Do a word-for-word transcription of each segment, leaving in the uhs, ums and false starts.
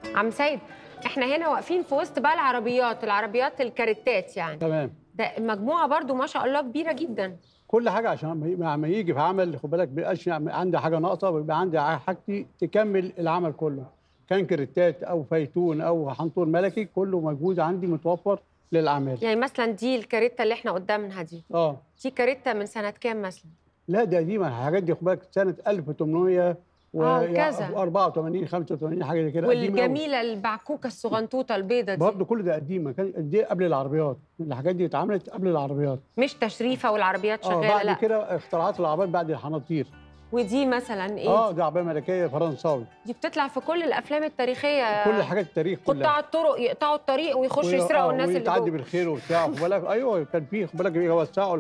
عم سيد، احنا هنا واقفين في وسط بقى العربيات، العربيات الكاريتات يعني. تمام. ده مجموعه برضو ما شاء الله كبيره جدا. كل حاجه عشان لما يجي في عمل خد بالك ما يبقاش عندي حاجه ناقصه، ويبقى عندي حاجتي تكمل العمل كله. كان كريتات او فيتون او حنطور ملكي، كله موجود عندي متوفر للاعمال. يعني مثلا دي الكاريتا اللي احنا قدامنا دي، اه دي كاريتا من سنه كام مثلا؟ لا دي قديمه، الحاجات دي خد بالك سنه ألف وثمانمائة اه وكذا وأربعة وثمانين خمسة وثمانين حاجه زي كده. والجميله البعكوكه الصغنطوطه البيضه دي برضه كل ده قديمه، كان دي قبل العربيات، الحاجات دي اتعملت قبل العربيات، مش تشريفه والعربيات شغاله. اه بعد لا كده اختراعات العربيات بعد الحناطير. ودي مثلا ايه؟ اه دي عربيه ملكيه فرنساوي، دي بتطلع في كل الافلام التاريخيه، كل حاجات التاريخ كلها. قطاع الطرق يقطعوا الطريق ويخشوا يسرقوا الناس اللي جوه، ويتعدي بالخير وبتاع خد بالك. ايوه كان في خد بالك يوسعوا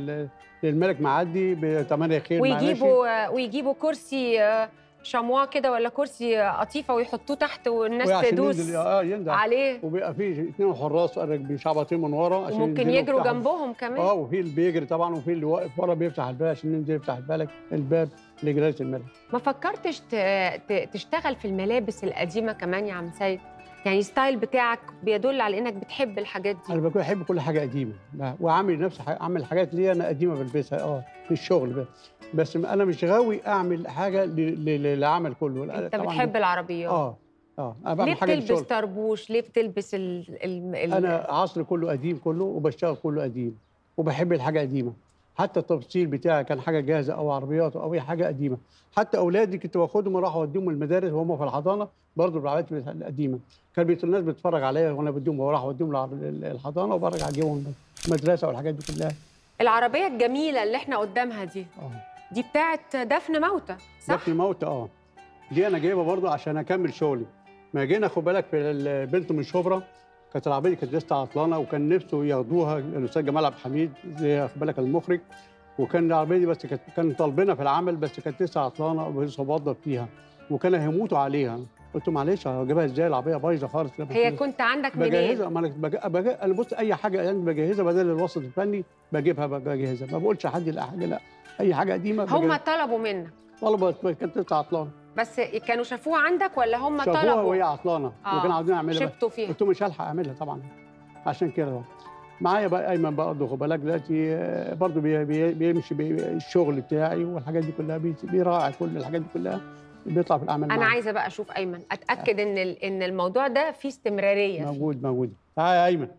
للملك معدي بثمانية خير ويجيبوا ويجيبوا كرسي شمواه كده ولا كرسي قطيفه ويحطوه تحت والناس تدوس ينزل اه ينزل عليه، وبيبقى فيه اثنين حراس بيشعبطين من ورا عشان وممكن يجروا جنبهم كمان. اه وفي اللي بيجري طبعا، وفي اللي واقف ورا بيفتح الباب عشان ينزل يفتح الباب الباب لجلاله الملك. ما فكرتش تشتغل في الملابس القديمه كمان يا عم سيد؟ يعني الستايل بتاعك بيدل على انك بتحب الحاجات دي. انا بحب كل حاجه قديمه، وعامل نفسي اعمل حاجات ليا انا قديمه بلبسها اه في الشغل بس. بس انا مش غاوي اعمل حاجه للعمل كله. انت بتحب العربيات؟ اه اه انا بعمل ليه حاجه بتلبس للشغل. طربوش؟ ليه بتلبس ال ال ال انا عصري كله قديم كله، وبشتغل كله قديم، وبحب الحاجه قديمه. حتى التفصيل بتاعي كان حاجه جاهزه او عربيات او اي حاجه قديمه. حتى اولادي كنت باخدهم اروح اوديهم المدارس وهم في الحضانه برضه بالعربيات القديمه. كان الناس بتتفرج عليا وانا بديهم، وراح اوديهم الحضانه وبرجع اجيبهم المدرسه والحاجات دي كلها. العربيه الجميله اللي احنا قدامها دي اه دي بتاعت دفن موتى صح؟ دفن موتى اه. دي انا جايبها برضه عشان اكمل شغلي. ما جينا خد بالك في البنت من شبرا، كانت العربيه كانت لسه عطلانه، وكان نفسه ياخدوها الاستاذ جمال عبد الحميد زي خد بالك المخرج، وكان العربيه دي بس كانت كان طالبينها في العمل، بس كانت لسه عطلانه ولسه بوظف فيها، وكانوا هيموتوا عليها. قلت له معلش هجيبها ازاي؟ العربيه بايظه خالص. هي كنت عندك منين؟ بجهزها. ما انا بج... بج... انا بص اي حاجه يعني بجهزها بدل الوسط الفني بجيبها بجهزها، ما بقولش لحد لا حاجه، لا اي حاجه قديمه هم طلبوا منك؟ طلبوا، كانت لسه عطلانه. بس كانوا شافوها عندك ولا هم طلبوا؟ شافوها وهي عطلانه آه. وكانوا عاوزين اعملها، شفتوا فيها؟ قلت له مش هلحق اعملها طبعا، عشان كده معايا بقى ايمن برضه خد بالك دلوقتي برضه بي بي بيمشي بي الشغل بتاعي والحاجات دي كلها، بيراعي كل الحاجات دي كلها، بيطلع في الاعمال. انا معايا. عايزه بقى اشوف ايمن، اتاكد ان ان الموضوع ده فيه استمراريه. موجود موجود. تعالى يا ايمن.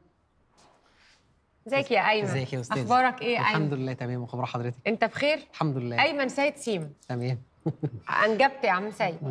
ازيك يا ايمن؟ ازيك يا استاذ؟ اخبارك ايه يا ايمن؟ الحمد لله تمام، وخبر حضرتك؟ انت بخير؟ الحمد لله. ايمن سيد سيما. تمام. انجبت يا عم سيد.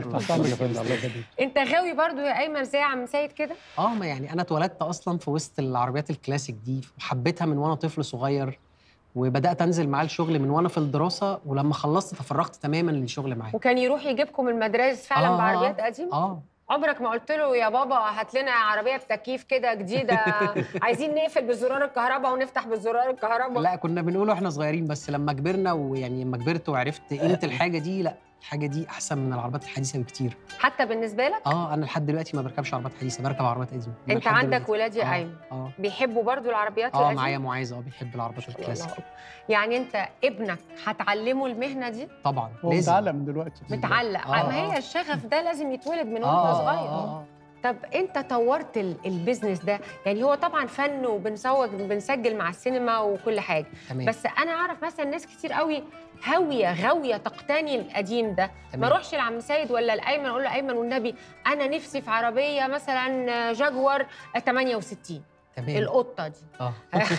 انت غاوي برضو يا ايمن زي عم سيد كده؟ اه ما يعني انا اتولدت اصلا في وسط العربيات الكلاسيك دي، وحبيتها من وانا طفل صغير، وبدات انزل معاه الشغل من وانا في الدراسه، ولما خلصت تفرغت تماما للشغل معاه. وكان يروح يجيبكم المدارس فعلا آه بعربيات قديمه؟ اه عمرك ما قلت له يا بابا هات لنا عربيه بتكييف كده جديده، عايزين نقفل بزرار الكهرباء ونفتح بزرار الكهرباء؟ لا كنا بنقوله احنا صغيرين، بس لما كبرنا ويعني لما كبرت وعرفت قيمه الحاجه دي، لا الحاجه دي احسن من العربيات الحديثه بكتير. حتى بالنسبه لك؟ اه انا لحد دلوقتي ما بركبش عربيات حديثه، بركب عربيات قديمه. انت عندك ولاد يا ايمن؟ اه بيحبوا برضو العربيات اه القديمه؟ معايا معاذ اه بيحب العربيات الكلاسيك. يعني انت ابنك هتعلمه المهنه دي؟ طبعا هو لازم. متعلم دلوقتي، متعلق. آه ما هي الشغف ده لازم يتولد من وانت آه صغير. آه آه. طب انت طورت البيزنس ده، يعني هو طبعا فن وبنسوق بنسجل مع السينما وكل حاجه تمام. بس انا اعرف مثلا ناس كتير قوي هاويه غاويه تقتني القديم ده. تمام. ما اروحش لعم سيد ولا لايمن اقول له ايمن والنبي انا نفسي في عربيه مثلا جاكوار ثمانية وستين تمام. القطه دي اه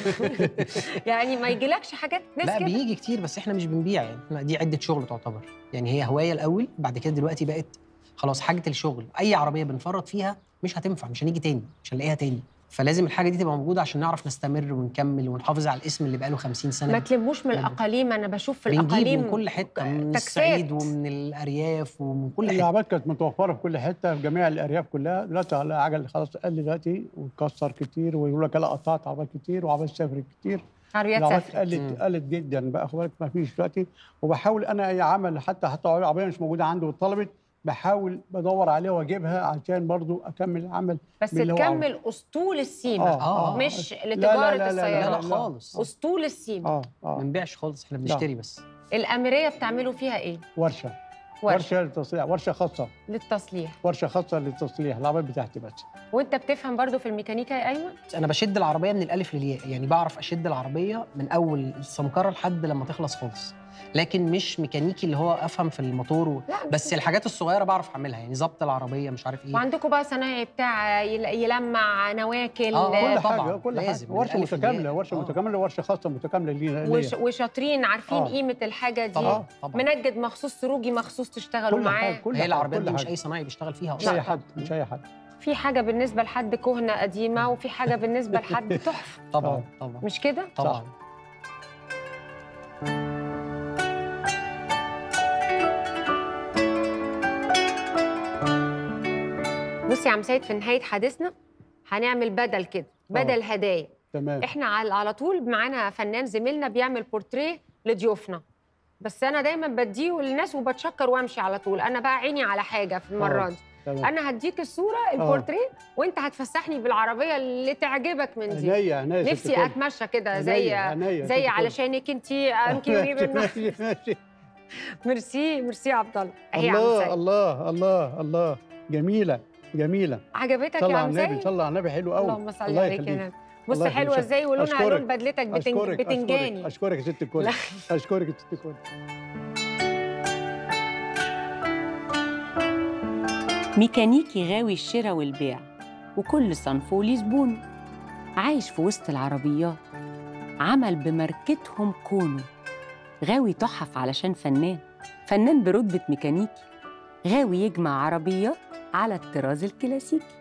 يعني ما يجيلكش حاجات ناس لا كده؟ بيجي كتير، بس احنا مش بنبيع يعني، دي عده شغل تعتبر، يعني هي هوايه الاول، بعد كده دلوقتي بقت خلاص حاجه الشغل. اي عربيه بنفرط فيها مش هتنفع، مش هنيجي تاني، مش هنلاقيها تاني، فلازم الحاجه دي تبقى موجوده عشان نعرف نستمر ونكمل ونحافظ على الاسم اللي بقاله خمسين سنه. ما تلموش من الاقاليم؟ انا بشوف في بنجيب الاقاليم من كل حته، من تكسات. الصعيد ومن الارياف ومن كل حته. العربيات كانت متوفره في كل حته في جميع الارياف كلها. دلوقتي العجل خلاص قل دلوقتي واتكسر كتير، ويقول لك لا قطعت عربيات كتير وعربيات سافرت كتير. عربيات سافرت قلت قلت جدا بقى خد بالك، ما فيش دلوقتي. وبحاول انا اي عمل حتى حتى عربيه مش موجوده عندي واتطلبت بحاول بدور عليها واجيبها عشان برضو اكمل العمل. بس تكمل اسطول السيما آه. مش لتجاره لا السيارات. لا, لا, لا خالص. اسطول السيما اه اه ما بنبيعش خالص، احنا بنشتري بس. الاميريه بتعملوا فيها ايه؟ ورشه. ورشه ورشه للتصليح، ورشه خاصه للتصليح. ورشه خاصه للتصليح العربيات بتاعتي بس. وانت بتفهم برضو في الميكانيكا يا ايمن؟ انا بشد العربيه من الالف للياء، يعني بعرف اشد العربيه من اول السمكره لحد لما تخلص خالص، لكن مش ميكانيكي اللي هو افهم في الموتور و... لا بس الحاجات الصغيره بعرف اعملها، يعني ظبط العربيه مش عارف ايه. وعندكم بقى صنايعي بتاع يل- يلمع نواكل آه، كل طبعاً، حاجه كل حاجه لازم، من ورشه الألف متكامله، للياء. ورشه آه. متكامله، ورشه خاصه متكامله لينا وش ليا. وشاطرين عارفين آه. قيمه الحاجه دي. طبعا طبعا. منجد مخصوص، سروجي مخصوص تشتغلوا كل معاه. حاجه كل هي حاجه العربيات كل دي مش حاجه اي صنايعي بيشتغل فيها مش اصلا. اي حد مش اي حد. في حاجه بالنسبه لحد كهنه قديمه، وفي حاجه بالنسبه لحد تحفه، طبعا آه. طبعا مش كده؟ طبعا. بصي يا عم سيد، في نهايه حديثنا هنعمل بدل كده، بدل هدايا. تمام. احنا على على طول معانا فنان زميلنا بيعمل بورتريه لضيوفنا، بس انا دايما بديه للناس وبتشكر وامشي على طول. انا بقى عيني على حاجه في المره آه. دي. تمام. انا هديك الصوره البورتريه وانت هتفسحني بالعربيه اللي تعجبك من دي. عينيا عينيا يا ست نفسي الكل. اتمشى كده زي عينيا عينيا يا ست زي الكل. علشانك انت امكي وريب النخل. ماشي ماشي. ميرسي ميرسي يا عبد الله. اهي يا عم الله سيد، الله الله الله جميله جميله. عجبتك صلى يا على عم النبي، سيد؟ صلى على النبي، حلو قوي. اللهم صل الله عليك يا يخليك. نبي. بص الله حلوه يخليك. ازاي، ولونها أشكرك. لون بدلتك بتنج... أشكرك بتنجاني. أشكرك يا ست الكل. لا. أشكرك يا ست الكل. ميكانيكي غاوي الشراء والبيع، وكل صنف وليه زبونه، عايش في وسط العربيات، عمل بماركتهم كونه، غاوي تحف علشان فنان، فنان برتبة ميكانيكي، غاوي يجمع عربيات على الطراز الكلاسيكي.